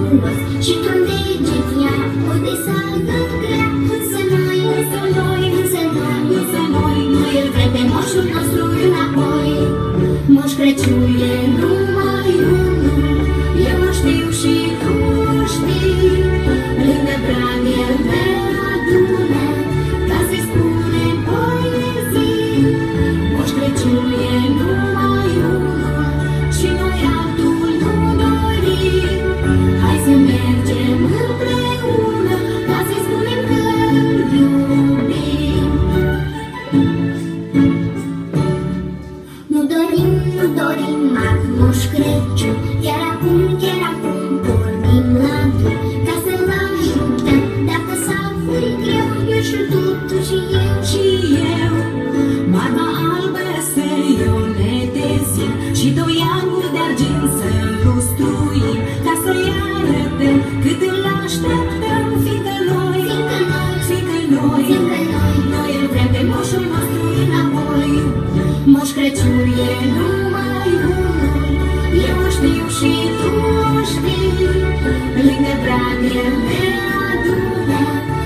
miraculos și când deget ia o de salgă grea. Însă noi, nu îl vrem pe moșul nostru înapoi. Moș Crăciun e numai unul, eu o știu și tu știi. Lângă prag el ne adună, ca să-i spunem poezii. Moș Crăciun e numai unul și noi altul nu dorim. Hai să mergem împreună, ca să-i spunem că îl iubim. Nu dorim mari Moș Crăciun, chiar acum pornim la drum, ca să-l ajutăm dacă s-a făcut greu. Eu și tu și eu, barba albă să-i o netezim și toiagul de argint să-l lustruim, ca să-i arătăm cât îl așteptăm, fiindcă noi îl vrem pe moșul nostru înapoi. Moș Crăciun e numai unul, eu o știu și tu o știi. Lângă prag el ne adună,